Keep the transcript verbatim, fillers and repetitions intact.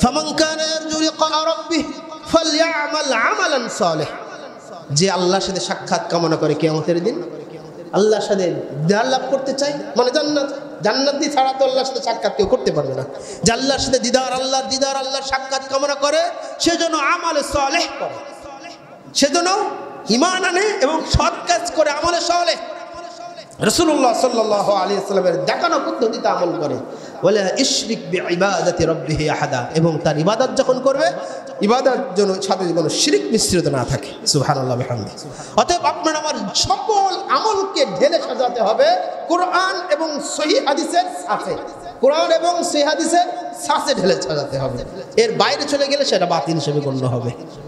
ফামান কানা ইয়ারজু লিকা রাব্বিহি ফালইআমাল আমালান সালিহ। যে আল্লাহর সাথে সাক্ষাৎ কামনা করে কিয়ামতের দিন, আল্লাহর সাথে দিদার লাভ করতে চাই, মানে জান্নাত, জান্নাত দিয়ে ছাড়া তো আল্লাহর সাথে সাক্ষাৎ কেউ করতে পারবে না। যে আল্লাহর সাথে দিদার, আল্লাহর দিদার, আল্লাহর সাক্ষাৎ কামনা করে, সেজন্য আমাল সালেহ করে, সেজন্য ঈমান আনে এবং সৎ কাজ করে, আমলে সালেহ। রাসূলুল্লাহ সাল্লাল্লাহু আলাইহি ওয়াসাল্লামের দেখানো পদ্ধতিতে আমল করে। ওয়ালা ইশরিক বিইবাদাতি রাব্বিহি আহাদা, এবং তার ইবাদত যখন করবে, ইবাদত যেন সাথে কোনো শিরক মিশ্রিত না থাকে। সুবহানাল্লাহ বিহামদিহি। অতএব আপনার আমার সকল আমলকে ঢেলে সাজাতে হবে কোরআন এবং সহিহ হাদিসের সাথে, কোরআন এবং সহিহ হাদিসের সাথে ঢেলে সাজাতে হবে। এর বাইরে চলে গেলে সেটা বাতিল হিসেবে গণ্য হবে।